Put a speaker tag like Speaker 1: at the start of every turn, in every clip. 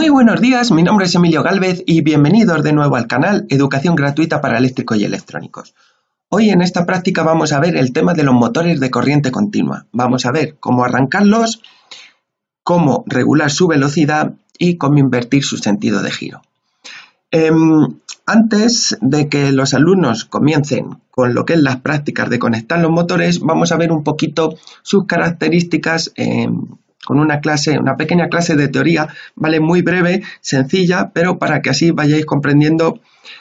Speaker 1: Muy buenos días, mi nombre es Emilio Gálvez y bienvenidos de nuevo al canal Educación Gratuita para Eléctricos y Electrónicos. Hoy en esta práctica vamos a ver el tema de los motores de corriente continua. Vamos a ver cómo arrancarlos, cómo regular su velocidad y cómo invertir su sentido de giro. Antes de que los alumnos comiencen con lo que es las prácticas de conectar los motores, vamos a ver un poquito sus características con una pequeña clase de teoría, ¿vale? Muy breve, sencilla, pero para que así vayáis comprendiendo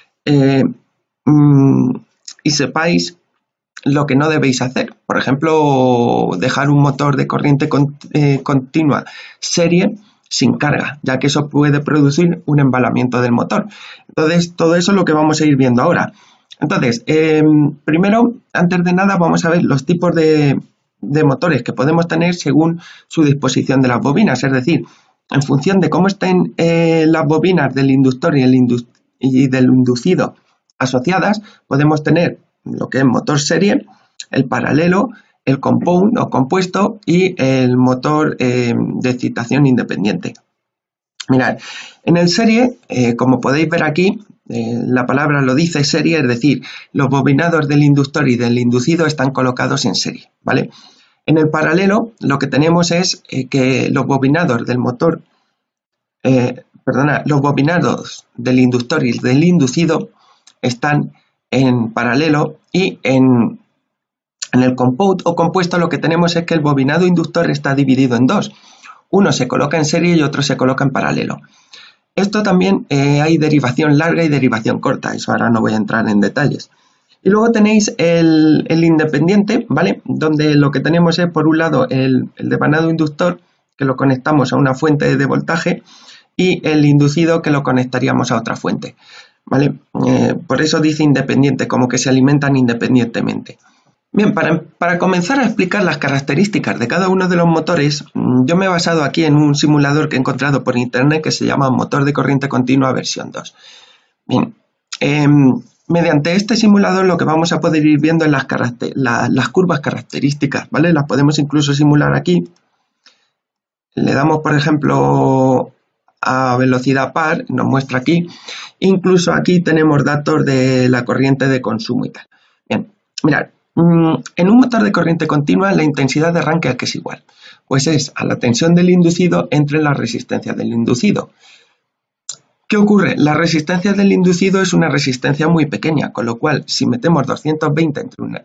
Speaker 1: y sepáis lo que no debéis hacer. Por ejemplo, dejar un motor de corriente continua serie sin carga, ya que eso puede producir un embalamiento del motor. Entonces, todo eso es lo que vamos a ir viendo ahora. Entonces, primero, antes de nada, vamos a ver los tipos de motores que podemos tener según su disposición de las bobinas, es decir, en función de cómo estén las bobinas del inductor y del inducido asociadas, podemos tener lo que es motor serie, el paralelo, el compound o compuesto y el motor de excitación independiente. Mirad, en el serie, como podéis ver aquí, la palabra lo dice serie, es decir, los bobinados del inductor y del inducido están colocados en serie, ¿vale? En el paralelo lo que tenemos es que los bobinados del motor, los bobinados del inductor y del inducido están en paralelo, y en el compound o compuesto lo que tenemos es que el bobinado inductor está dividido en dos. Uno se coloca en serie y otro se coloca en paralelo. Esto también hay derivación larga y derivación corta, eso ahora no voy a entrar en detalles. Y luego tenéis el independiente, ¿vale? Donde lo que tenemos es, por un lado, el devanado inductor, que lo conectamos a una fuente de voltaje, y el inducido, que lo conectaríamos a otra fuente, ¿vale? Por eso dice independiente, como que se alimentan independientemente. Bien, para comenzar a explicar las características de cada uno de los motores, yo me he basado aquí en un simulador que he encontrado por internet que se llama Motor de Corriente Continua versión 2. Bien, mediante este simulador lo que vamos a poder ir viendo es las curvas características, ¿vale? Las podemos incluso simular aquí. Le damos, por ejemplo, a velocidad par, nos muestra aquí. Incluso aquí tenemos datos de la corriente de consumo y tal. Bien, mirad. En un motor de corriente continua, la intensidad de arranque, ¿a qué es igual? Pues es a la tensión del inducido entre las resistencias del inducido. ¿Qué ocurre? La resistencia del inducido es una resistencia muy pequeña, con lo cual, si metemos 220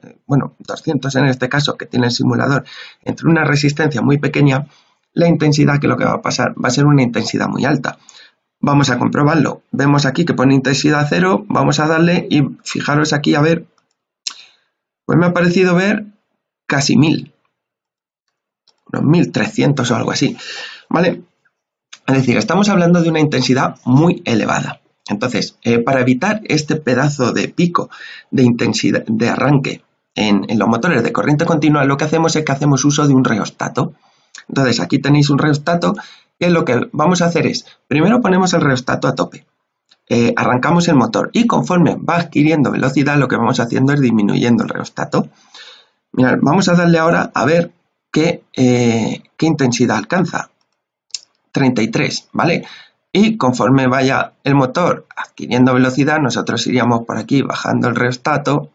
Speaker 1: 200 en este caso, que tiene el simulador, entre una resistencia muy pequeña, la intensidad, que lo que va a pasar, va a ser una intensidad muy alta. Vamos a comprobarlo. Vemos aquí que pone intensidad 0, vamos a darle y fijaros aquí a ver. Pues me ha parecido ver casi 1000, unos 1300 o algo así, ¿vale? Es decir, estamos hablando de una intensidad muy elevada. Entonces, para evitar este pedazo de pico de intensidad de arranque en los motores de corriente continua, lo que hacemos es que hacemos uso de un reostato. Entonces, aquí tenéis un reostato, que lo que vamos a hacer es, primero ponemos el reostato a tope. Arrancamos el motor y conforme va adquiriendo velocidad lo que vamos haciendo es disminuyendo el reostato. Mirad, vamos a darle ahora a ver qué intensidad alcanza. 33, ¿vale? Y conforme vaya el motor adquiriendo velocidad, nosotros iríamos por aquí bajando el reostato.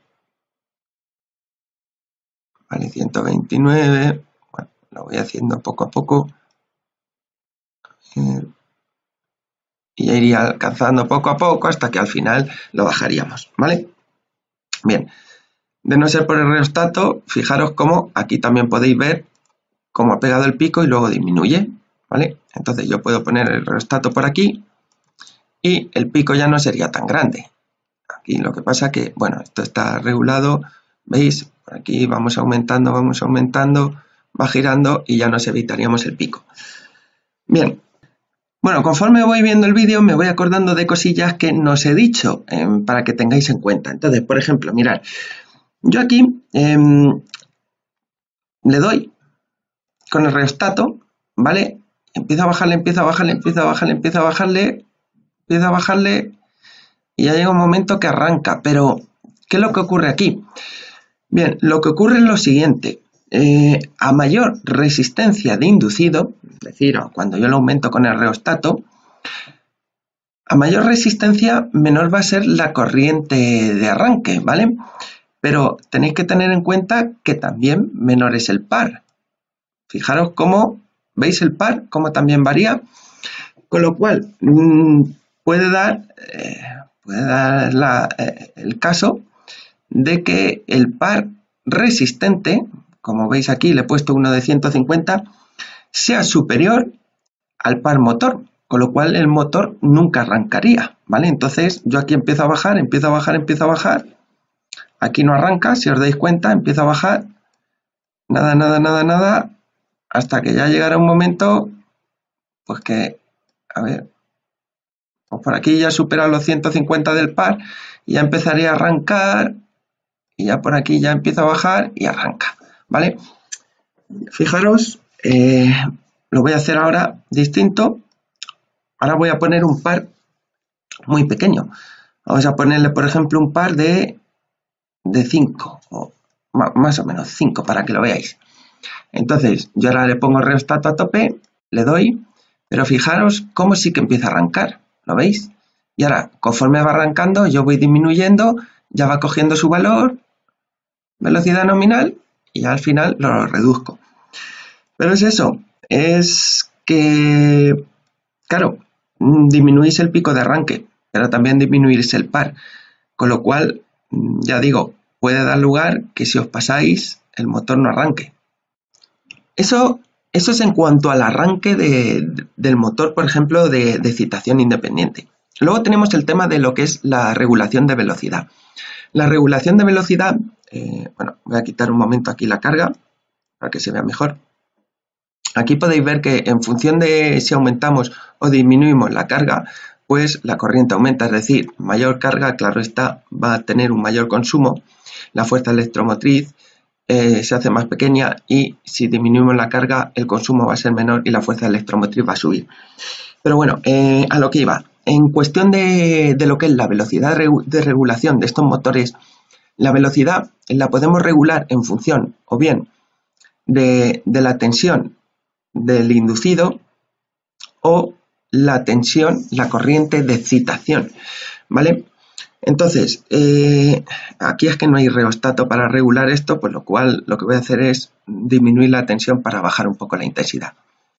Speaker 1: Vale, 129. Bueno, lo voy haciendo poco a poco. Y iría alcanzando poco a poco hasta que al final lo bajaríamos, ¿vale? Bien, de no ser por el reostato, fijaros cómo aquí también podéis ver cómo ha pegado el pico y luego disminuye, ¿vale? Entonces yo puedo poner el reostato por aquí y el pico ya no sería tan grande. Aquí lo que pasa que, bueno, esto está regulado, ¿veis? Por aquí vamos aumentando, va girando y ya nos evitaríamos el pico. Bien. Bueno, conforme voy viendo el vídeo me voy acordando de cosillas que no os he dicho para que tengáis en cuenta. Entonces, por ejemplo, mirad, yo aquí le doy con el reostato, ¿vale? Empiezo a bajarle y ya llega un momento que arranca. Pero, ¿qué es lo que ocurre aquí? Bien, lo que ocurre es lo siguiente. A mayor resistencia de inducido, es decir, cuando yo lo aumento con el reostato, A mayor resistencia, menor va a ser la corriente de arranque, ¿vale? Pero tenéis que tener en cuenta que también menor es el par. Fijaros cómo, ¿veis el par? Cómo también varía. Con lo cual, puede dar el caso de que el par resistente, como veis aquí le he puesto uno de 150, sea superior al par motor, con lo cual el motor nunca arrancaría, ¿vale? Entonces yo aquí empiezo a bajar, empiezo a bajar, empiezo a bajar, aquí no arranca, si os dais cuenta, empiezo a bajar, nada, nada, nada, nada, hasta que ya llegará un momento, pues que, a ver, pues por aquí ya he superado los 150 del par y ya empezaría a arrancar y ya por aquí ya empiezo a bajar y arranca, ¿vale? Fijaros, lo voy a hacer ahora distinto. Ahora voy a poner un par muy pequeño. Vamos a ponerle, por ejemplo, un par de 5, o más o menos 5, para que lo veáis. Entonces, yo ahora le pongo el rheostato a tope, le doy, pero fijaros cómo sí que empieza a arrancar, ¿lo veis? Y ahora, conforme va arrancando, yo voy disminuyendo, ya va cogiendo su valor, velocidad nominal, y al final lo reduzco. Pero es eso, es que, claro, disminuís el pico de arranque, pero también disminuís el par, con lo cual, ya digo, puede dar lugar que si os pasáis, el motor no arranque. Eso es en cuanto al arranque del motor, por ejemplo, de excitación independiente. Luego tenemos el tema de lo que es la regulación de velocidad. La regulación de velocidad, bueno, voy a quitar un momento aquí la carga para que se vea mejor. Aquí podéis ver que en función de si aumentamos o disminuimos la carga, pues la corriente aumenta, es decir, mayor carga, claro está, va a tener un mayor consumo, la fuerza electromotriz se hace más pequeña y si disminuimos la carga, el consumo va a ser menor y la fuerza electromotriz va a subir. Pero bueno, a lo que iba, en cuestión de lo que es la velocidad de regulación de estos motores, la velocidad la podemos regular en función o bien de la tensión del inducido o la tensión, la corriente de excitación, ¿vale? Entonces, aquí es que no hay rheostato para regular esto, por lo cual lo que voy a hacer es disminuir la tensión para bajar un poco la intensidad.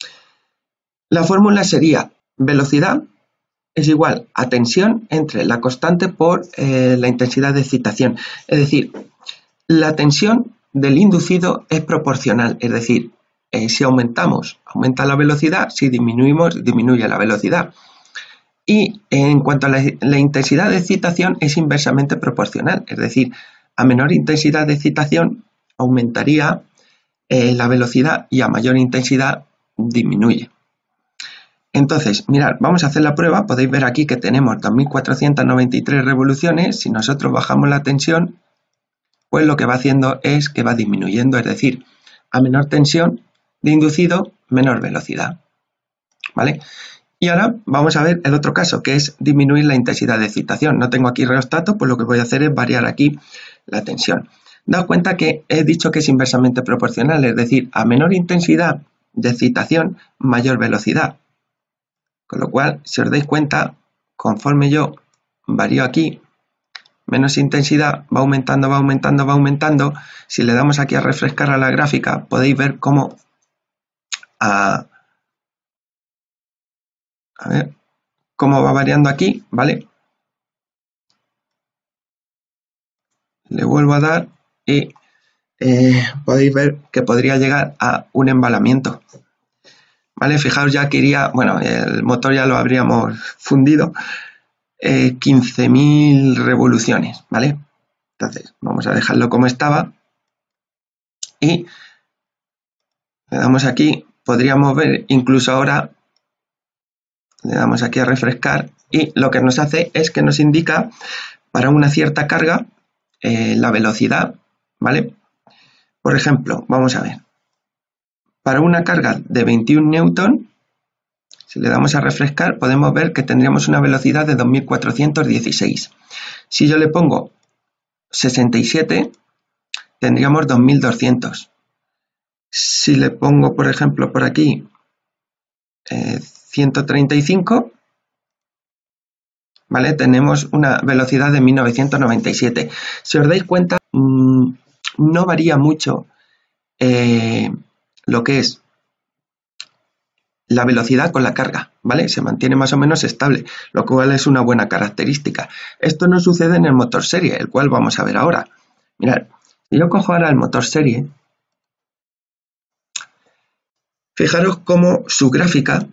Speaker 1: La fórmula sería velocidad es igual a tensión entre la constante por la intensidad de excitación. Es decir, la tensión del inducido es proporcional, es decir, si aumentamos, aumenta la velocidad, si disminuimos, disminuye la velocidad. Y en cuanto a la intensidad de excitación es inversamente proporcional, es decir, a menor intensidad de excitación aumentaría la velocidad y a mayor intensidad disminuye. Entonces, mirad, vamos a hacer la prueba, podéis ver aquí que tenemos 2493 revoluciones, si nosotros bajamos la tensión, pues lo que va haciendo es que va disminuyendo, es decir, a menor tensión de inducido, menor velocidad, ¿vale? Y ahora vamos a ver el otro caso, que es disminuir la intensidad de excitación. No tengo aquí rheostato, pues lo que voy a hacer es variar aquí la tensión. Daos cuenta que he dicho que es inversamente proporcional, es decir, a menor intensidad de excitación, mayor velocidad. Con lo cual, si os dais cuenta, conforme yo varío aquí, menos intensidad, va aumentando, va aumentando, va aumentando. Si le damos aquí a refrescar a la gráfica, podéis ver cómo a ver cómo va variando aquí, ¿vale? Le vuelvo a dar y podéis ver que podría llegar a un embalamiento, ¿vale? Fijaos ya que iría, bueno, el motor ya lo habríamos fundido, 15.000 revoluciones, ¿vale? Entonces, vamos a dejarlo como estaba y le damos aquí, podríamos ver incluso ahora, le damos aquí a refrescar y lo que nos hace es que nos indica para una cierta carga la velocidad, ¿vale? Por ejemplo, vamos a ver, para una carga de 21 newton, si le damos a refrescar, podemos ver que tendríamos una velocidad de 2416. Si yo le pongo 67, tendríamos 2200. Si le pongo, por ejemplo, por aquí 135, ¿vale? Tenemos una velocidad de 1997. Si os dais cuenta, no varía mucho lo que es la velocidad con la carga, ¿vale? Se mantiene más o menos estable, lo cual es una buena característica. Esto no sucede en el motor serie, el cual vamos a ver ahora. Mirad, si yo cojo ahora el motor serie, fijaros cómo su gráfica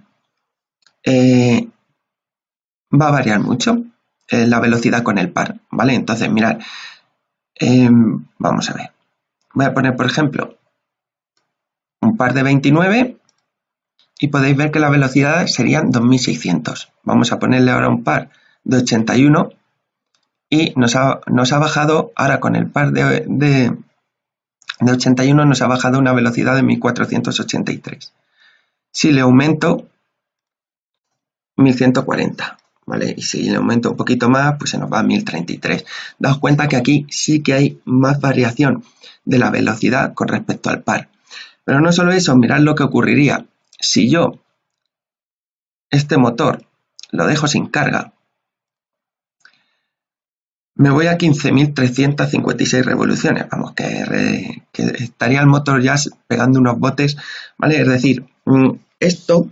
Speaker 1: va a variar mucho la velocidad con el par, ¿vale? Entonces, mirad, vamos a ver. Voy a poner, por ejemplo, un par de 29 y podéis ver que la velocidad serían 2600. Vamos a ponerle ahora un par de 81 y nos ha bajado, ahora con el par de 81 nos ha bajado una velocidad de 1483. Si le aumento, 1140. ¿Vale? Y si le aumento un poquito más, pues se nos va a 1033. Daos cuenta que aquí sí que hay más variación de la velocidad con respecto al par. Pero no solo eso, mirad lo que ocurriría. Si yo este motor lo dejo sin carga, me voy a 15.356 revoluciones. Vamos, que estaría el motor ya pegando unos botes, ¿vale? Es decir, esto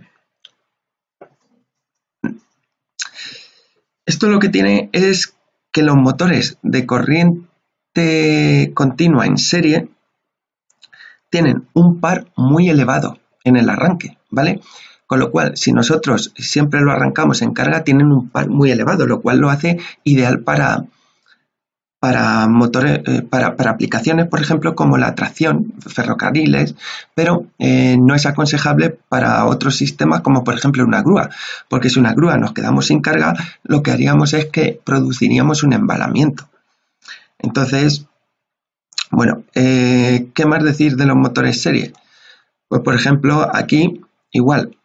Speaker 1: lo que tiene es que los motores de corriente continua en serie tienen un par muy elevado en el arranque, ¿vale? Con lo cual, si nosotros siempre lo arrancamos en carga, tienen un par muy elevado, lo cual lo hace ideal para motores, para aplicaciones, por ejemplo, como la tracción, ferrocarriles, pero no es aconsejable para otros sistemas como por ejemplo una grúa, porque si una grúa nos quedamos sin carga, lo que haríamos es que produciríamos un embalamiento. Entonces, bueno, ¿qué más decir de los motores serie? Pues por ejemplo, aquí igual.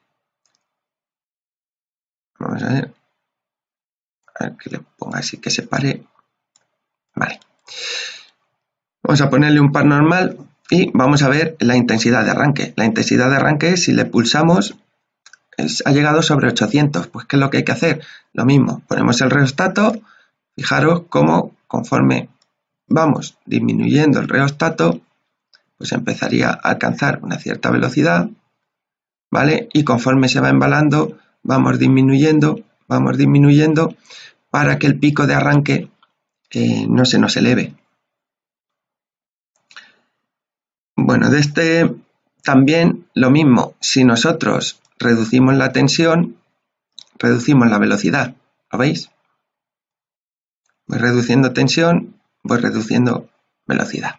Speaker 1: Vamos a ver que le ponga así que se pare. Vale. Vamos a ponerle un par normal y vamos a ver la intensidad de arranque. La intensidad de arranque, si le pulsamos, ha llegado sobre 800. Pues, ¿qué es lo que hay que hacer? Lo mismo, ponemos el reostato. Fijaros cómo conforme vamos disminuyendo el reostato, pues empezaría a alcanzar una cierta velocidad, ¿vale? Y conforme se va embalando, vamos disminuyendo para que el pico de arranque no se nos eleve. Bueno, de este también lo mismo, si nosotros reducimos la tensión, reducimos la velocidad, ¿lo veis? Voy reduciendo tensión, voy reduciendo velocidad.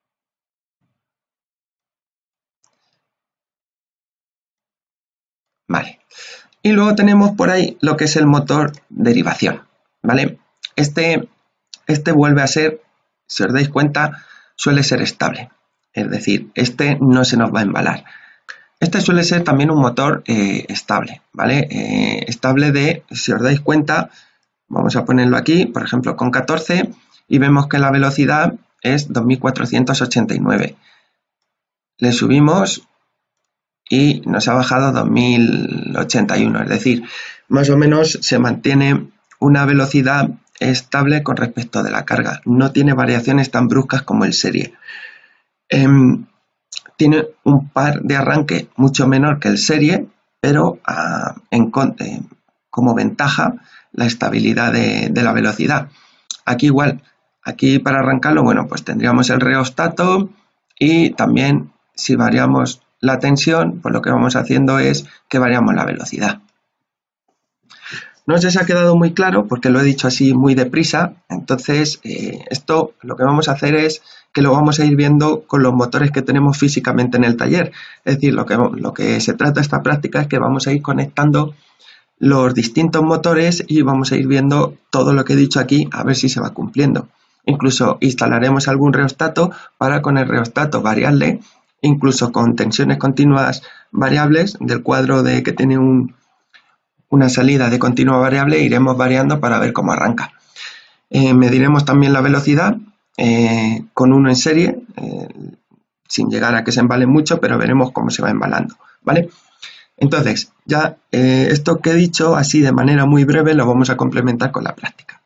Speaker 1: Vale. Y luego tenemos por ahí lo que es el motor derivación, ¿vale? Este vuelve a ser, si os dais cuenta, suele ser estable. Es decir, este no se nos va a embalar. Este suele ser también un motor estable, ¿vale? Estable de, si os dais cuenta, vamos a ponerlo aquí, por ejemplo, con 14, y vemos que la velocidad es 2489. Le subimos y nos ha bajado 2081, es decir, más o menos se mantiene una velocidad estable con respecto de la carga. No tiene variaciones tan bruscas como el serie. Tiene un par de arranque mucho menor que el serie, pero como ventaja la estabilidad de la velocidad. Aquí igual, aquí para arrancarlo, bueno, pues tendríamos el reostato y también si variamos la tensión, pues lo que vamos haciendo es que variamos la velocidad. No sé si ha quedado muy claro porque lo he dicho así muy deprisa, entonces esto lo que vamos a hacer es que lo vamos a ir viendo con los motores que tenemos físicamente en el taller. Es decir, lo que se trata de esta práctica es que vamos a ir conectando los distintos motores y vamos a ir viendo todo lo que he dicho aquí a ver si se va cumpliendo. Incluso instalaremos algún reostato para con el reostato variarle, incluso con tensiones continuas variables del cuadro que tiene una salida de continua variable, iremos variando para ver cómo arranca. Mediremos también la velocidad con uno en serie, sin llegar a que se embale mucho, pero veremos cómo se va embalando, ¿vale? Entonces, ya esto que he dicho así de manera muy breve lo vamos a complementar con la práctica.